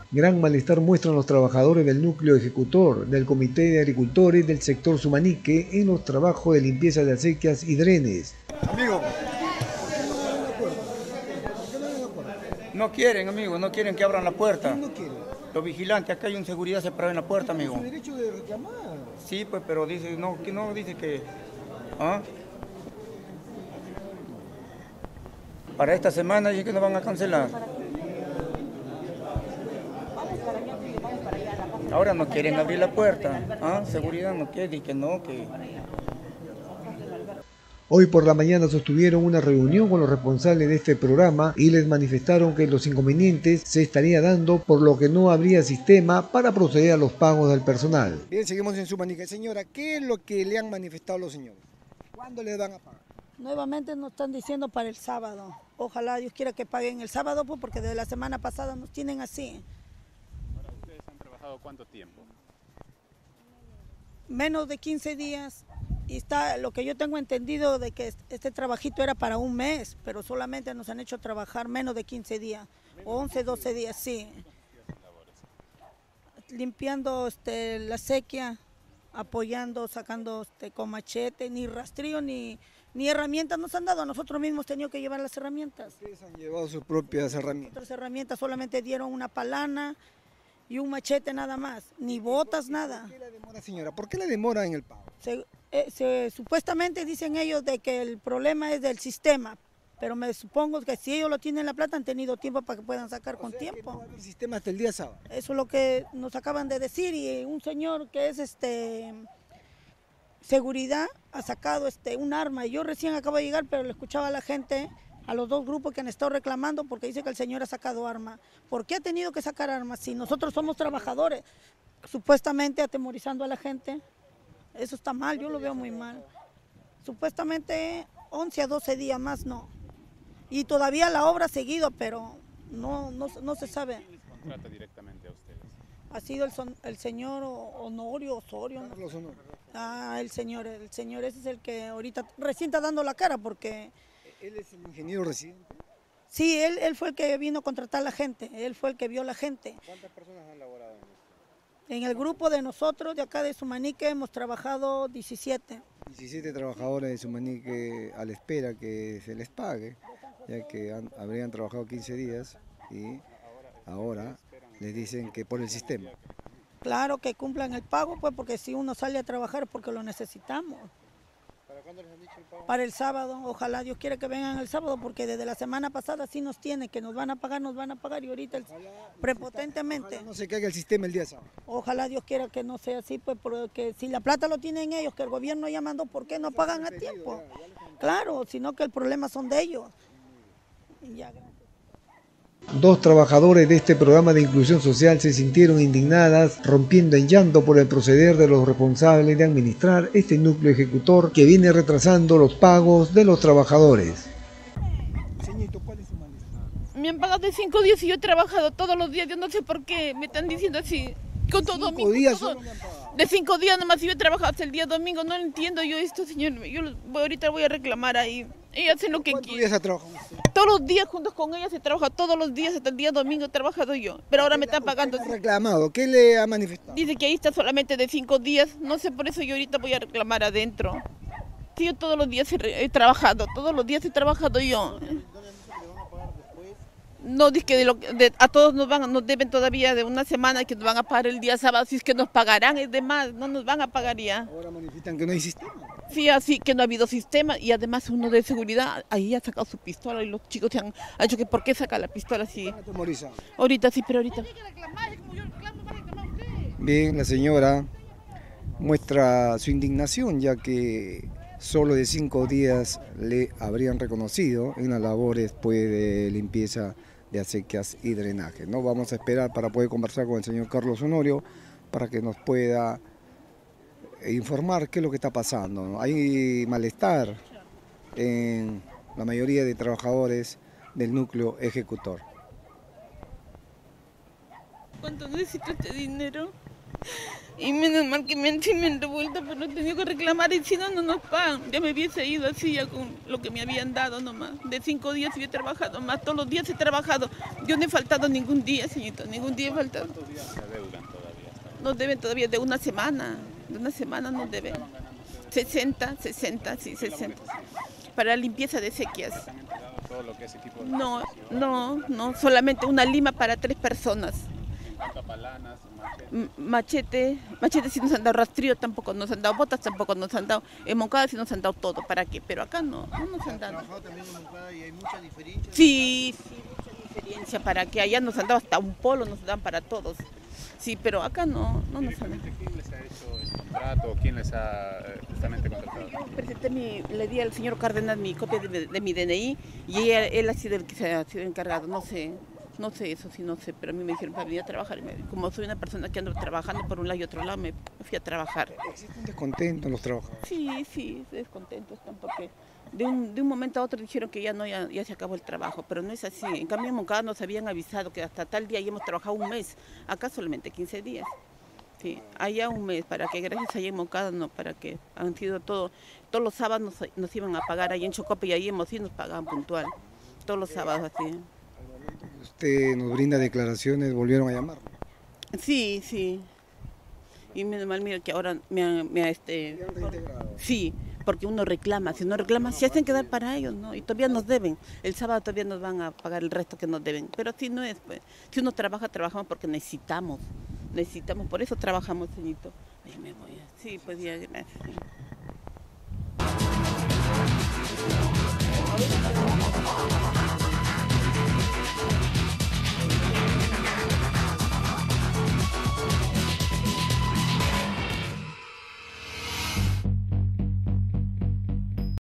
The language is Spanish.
Gran malestar muestran los trabajadores del núcleo ejecutor, del Comité de Agricultores del sector Sumanique en los trabajos de limpieza de acequias y drenes. Amigo, no quieren, amigo, no quieren que abran la puerta. ¿Quién no quiere? Los vigilantes, acá hay un seguridad separado en la puerta, amigo. Es su derecho de reclamar. Sí, pues, pero dice, no, que no, dice que... ¿ah? Para esta semana dice que nos van a cancelar. Ahora no quieren abrir la puerta. ¿Ah? Seguridad no quiere, dice que no, que... Hoy por la mañana sostuvieron una reunión con los responsables de este programa y les manifestaron que los inconvenientes se estaría dando por lo que no habría sistema para proceder a los pagos del personal. Bien, seguimos en Sumanique. Señora, ¿qué es lo que le han manifestado los señores? ¿Cuándo le van a pagar? Nuevamente nos están diciendo para el sábado. Ojalá Dios quiera que paguen el sábado, pues, porque desde la semana pasada nos tienen así. Ahora, ¿ustedes han trabajado cuánto tiempo? Menos de 15 días. Y está lo que yo tengo entendido de que este trabajito era para un mes, pero solamente nos han hecho trabajar menos de 15 días, 11, 12 días, sí. Limpiando la sequía, apoyando, sacando con machete, ni rastrillo ni herramientas nos han dado. Nosotros mismos hemos tenido que llevar las herramientas. Ustedes han llevado sus propias herramientas. Otras herramientas solamente dieron una palana y un machete nada más, ni botas, nada. ¿Por qué la demora, señora? ¿Por qué la demora en el pago? Supuestamente dicen ellos de que el problema es del sistema, pero me supongo que si ellos lo tienen la plata han tenido tiempo para que puedan sacar con tiempo. No va a haber sistema hasta el día sábado. Eso es lo que nos acaban de decir y un señor que es seguridad ha sacado un arma. Yo recién acabo de llegar, pero le escuchaba a la gente, a los dos grupos que han estado reclamando porque dice que el señor ha sacado arma. ¿Por qué ha tenido que sacar armas si nosotros somos trabajadores? Supuestamente atemorizando a la gente. Eso está mal, yo lo veo muy mal. Supuestamente 11 a 12 días más no. Y todavía la obra ha seguido, pero no se sabe. ¿Quién les contrata directamente a ustedes? Ha sido el señor Honorio Osorio. ¿No? Carlos Honorio. Ah, el señor ese es el que ahorita recién está dando la cara porque... ¿Él es el ingeniero residente? Sí, él fue el que vino a contratar a la gente, él fue el que vio a la gente. ¿Cuántas personas han laborado en esto? En el grupo de nosotros, de acá de Sumanique, hemos trabajado 17. 17 trabajadores de Sumanique a la espera que se les pague, ya que habrían trabajado 15 días y ahora les dicen que por el sistema. Claro que cumplan el pago, pues, porque si uno sale a trabajar es porque lo necesitamos. ¿Para cuándo les han dicho el pago? Para el sábado, ojalá Dios quiera que vengan el sábado, porque desde la semana pasada sí nos tiene, que nos van a pagar y ahorita prepotentemente. Ojalá no se caiga el sistema el día sábado. Ojalá Dios quiera que no sea así, pues, porque si la plata lo tienen ellos, que el gobierno ya mandó, ¿por qué no pagan a tiempo? Claro, sino que el problema son de ellos. Y ya, gracias. Dos trabajadores de este programa de inclusión social se sintieron indignadas, rompiendo en llanto por el proceder de los responsables de administrar este núcleo ejecutor que viene retrasando los pagos de los trabajadores. Señorito, ¿cuál es su malestar? Me han pagado de 5 días y yo he trabajado todos los días. Yo no sé por qué me están diciendo así. Con todo 5 días solo le han pagado. De 5 días nomás yo he trabajado hasta el día domingo. No entiendo yo esto, señor. Ahorita voy a reclamar ahí. Ellos hacen lo que ¿Cuántos quieren. días ha trabajado usted? Todos los días juntos con ellas he trabajado todos los días. Hasta el día domingo he trabajado yo. Pero ahora me están pagando. ¿Qué le ha reclamado? ¿Qué le ha manifestado? Dice que ahí está solamente de 5 días. No sé, por eso yo ahorita voy a reclamar adentro. Sí, yo todos los días he trabajado. Todos los días he trabajado yo. No, dice que a todos nos deben todavía de una semana que nos van a pagar el día sábado, si es que nos pagarán, es de más, no nos van a pagar ya. Ahora manifiestan que no hay sistema. Sí, así que no ha habido sistema y además uno de seguridad ahí ha sacado su pistola y los chicos se han dicho que ¿por qué saca la pistola así? Atemorizado. Ahorita sí, pero ahorita. Bien, la señora muestra su indignación ya que solo de 5 días le habrían reconocido en las labores de limpieza de acequias y drenaje. ¿No? Vamos a esperar para poder conversar con el señor Carlos Honorio para que nos pueda informar qué es lo que está pasando, ¿no? Hay malestar en la mayoría de trabajadores del núcleo ejecutor. ¿Cuánto necesito este dinero? Y menos mal que sí me han devuelto, pero he tenido que reclamar y si no, no nos pagan. Ya me hubiese ido así ya con lo que me habían dado nomás. De 5 días yo he trabajado más, todos los días he trabajado. Yo no he faltado ningún día, señorita, ningún día he faltado. ¿Cuántos días se adeudan todavía? Nos deben todavía de una semana nos deben. 60, sí, 60. Para limpieza de sequías. ¿Han entregado todo lo que es equipo de No, solamente una lima para 3 personas. En cuanto a palanas, Machete sí nos han dado, rastrillo tampoco nos han dado, botas tampoco nos han dado, en Moncada sí nos han dado todo, ¿para qué? Pero acá no nos han dado. ¿Trabajado también en Moncada y hay mucha diferencia? Sí, mucha diferencia, para que allá nos han dado hasta un polo, nos dan para todos. Sí, pero acá no nos han dado. ¿quién les ha hecho el contrato? ¿Quién les ha justamente contratado? Le di al señor Cárdenas mi copia de mi DNI y él ha sido el que se ha sido encargado, no sé eso, sí, no sé, pero a mí me dijeron para venir a trabajar. Como soy una persona que ando trabajando por un lado y otro lado, me fui a trabajar. ¿Existe un descontento en los trabajadores? Sí, descontentos están porque de un momento a otro dijeron que ya se acabó el trabajo, pero no es así. En cambio en Moncada nos habían avisado que hasta tal día ya hemos trabajado un mes, acá solamente 15 días. Sí, allá un mes, para que gracias allá en Moncada, no, para que han sido todos los sábados nos iban a pagar ahí en Chocope y ahí hemos ido, nos pagaban puntual, todos los sábados así. Usted nos brinda declaraciones, volvieron a llamar. Sí. Y menos mal, mira que ahora me han reintegrado. Sí, porque uno reclama, si no reclama, se hacen quedar para ellos, ¿no? Y todavía nos deben. El sábado todavía nos van a pagar el resto que nos deben. Pero si no es, pues, si uno trabajamos porque necesitamos, por eso trabajamos, señorito. Ahí me voy. Sí, pues ya, gracias.